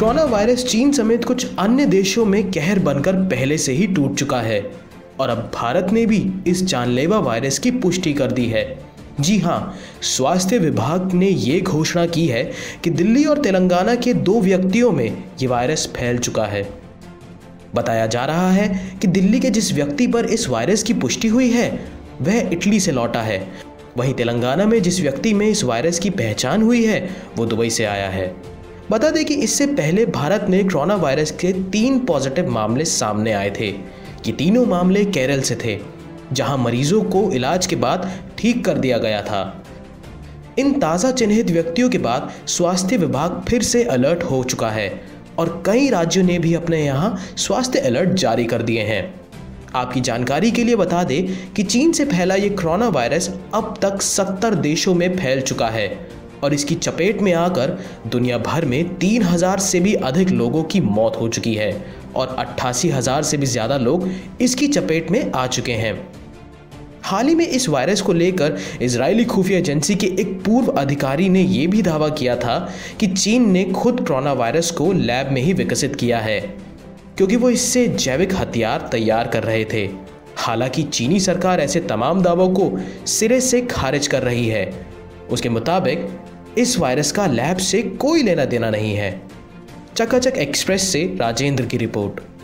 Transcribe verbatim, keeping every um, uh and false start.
Corona virus चीन समेत कुछ अन्य देशों में कहर बनकर पहले से ही टूट चुका है और अब भारत ने भी इस जानलेवा वायरस की पुष्टि कर दी है। जी हाँ, स्वास्थ्य विभाग ने ये घोषणा की है कि दिल्ली और तेलंगाना के दो व्यक्तियों में ये वायरस फैल चुका है। बताया जा रहा है कि दिल्ली के जिस व्यक्ति पर इस वायरस की पुष्टि हुई है वह इटली से लौटा है, वहीं तेलंगाना में जिस व्यक्ति में इस वायरस की पहचान हुई है वो दुबई से आया है। बता दें कि इससे पहले भारत में कोरोना वायरस के तीन पॉजिटिव मामले सामने आए थे। ये तीनों मामले केरल से थे, जहां मरीजों को इलाज के बाद ठीक कर दिया गया था। इन ताज़ा चिन्हित व्यक्तियों के बाद स्वास्थ्य विभाग फिर से अलर्ट हो चुका है और कई राज्यों ने भी अपने यहां स्वास्थ्य अलर्ट जारी कर दिए हैं। आपकी जानकारी के लिए बता दें कि चीन से फैला ये कोरोना वायरस अब तक सत्तर देशों में फैल चुका है और इसकी चपेट में आकर दुनिया भर में तीन हजार से भी अधिक लोगों की मौत हो चुकी है और अट्ठासी हजार से भी ज़्यादा लोग इसकी चपेट में आ चुके हैं। हाल ही में इस वायरस को लेकर इजरायली खुफिया एजेंसी के एक पूर्व अधिकारी ने यह भी दावा किया था कि चीन ने खुद कोरोना वायरस को लैब में ही विकसित किया है, क्योंकि वो इससे जैविक हथियार तैयार कर रहे थे। हालांकि चीनी सरकार ऐसे तमाम दावों को सिरे से खारिज कर रही है। उसके मुताबिक इस वायरस का लैब से कोई लेना देना नहीं है। चकाचक एक्सप्रेस से राजेंद्र की रिपोर्ट।